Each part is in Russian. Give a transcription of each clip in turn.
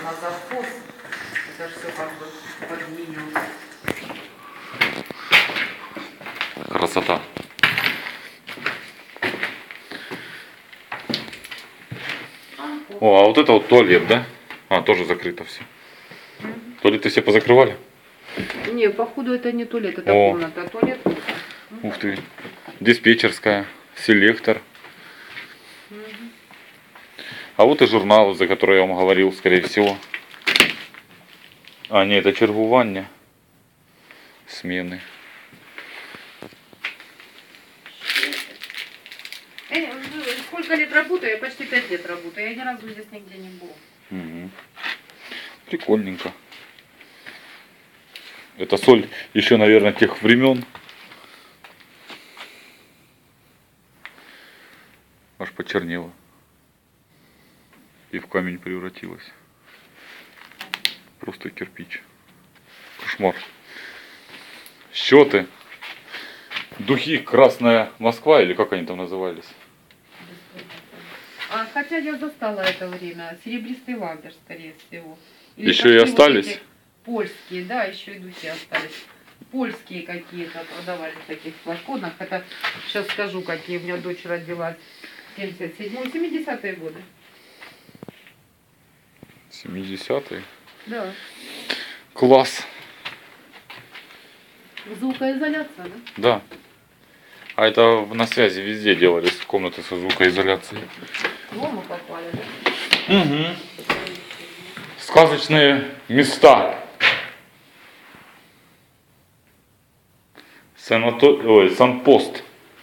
на завхоз. Это все как бы под меню. Красота. О, а вот это вот туалет, да? А, тоже закрыто все. Туалеты все позакрывали? Не, походу это не туалет, это О. комната, а туалет тут. Ух ты. Диспетчерская, селектор. А вот и журнал, за который я вам говорил, скорее всего. А, нет, это чергування. Смены. Сколько лет работаю? Я почти 5 лет работаю. Я ни разу здесь нигде не была. Угу. Прикольненько. Это соль еще, наверное, тех времен. Аж почернела. И в камень превратилась. Просто кирпич. Кошмар. Счеты. Духи Красная Москва, или как они там назывались? Хотя я застала это время. Серебристый лагерь, скорее всего. Или Еще и остались? Вот польские, да, еще и духи остались. Польские какие-то продавали в таких флаконах. Это сейчас скажу, какие. У меня дочь родилась. 77-70-е годы. 70-е? Да. Класс. Звукоизоляция, да? Да. А это на связи везде делались комнаты со звукоизоляцией. Дома попали, да? Угу. Сказочные места. Санпост.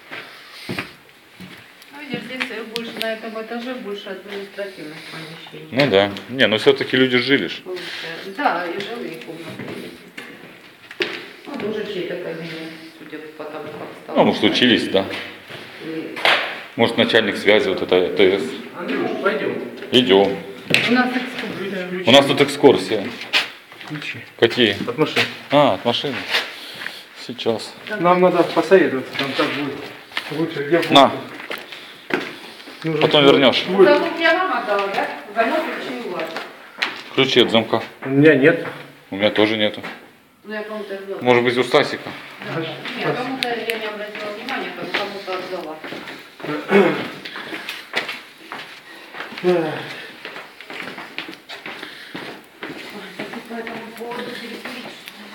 Ну, я здесь больше на этом этаже больше административных помещений. Ну да. Не, но все-таки люди жили ж. Да, и жилые комнаты. Ну, тоже чей-то кабинет, судя по тому, как стало. Ну, может, учились, да. Может, начальник связи, вот это ТС. Андрюш, пойдем. Идем. У нас экскурсия. У нас тут экскурсия. Ключи. Какие? От машины. А, от машины. Сейчас. Нам надо посоветоваться, там как будет лучше, где На. нужен Потом вернешь. Замок я вам отдала, да? Замок ключи у вас. Ключи от замка. У меня нет. У меня тоже нету. Ну, я кому-то отдала. Может быть, у Стасика. Да. Нет, кому-то я не обратила внимания, кому-то отдала. По этому поводу перекличь.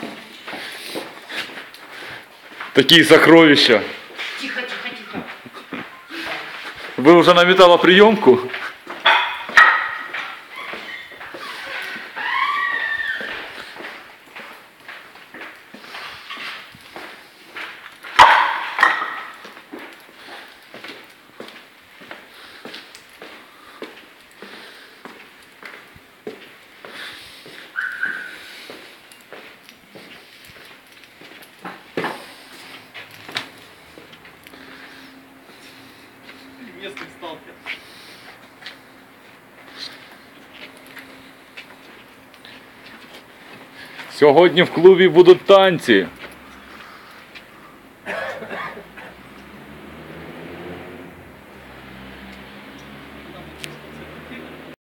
Такие сокровища. Тихо, тихо, тихо. Вы уже на металлоприемку? Местный сталкер. Сьогодні в клубі будуть танці.